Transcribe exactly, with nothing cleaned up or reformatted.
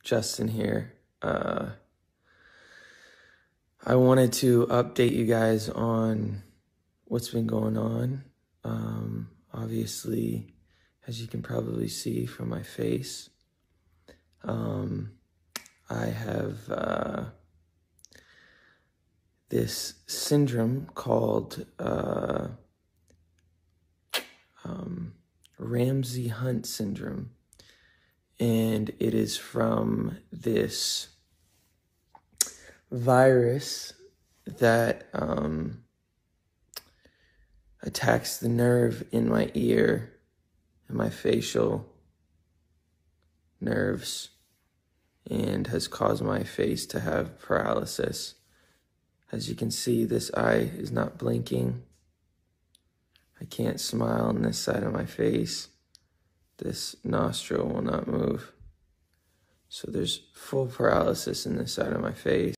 Justin here. Uh, I wanted to update you guys on what's been going on. Um, obviously, as you can probably see from my face, um, I have uh, this syndrome called uh, um, Ramsay Hunt Syndrome. And it is from this virus that um, attacks the nerve in my ear and my facial nerves and has caused my face to have paralysis. As you can see, this eye is not blinking. I can't smile on this side of my face. This nostril will not move. So there's full paralysis in this side of my face.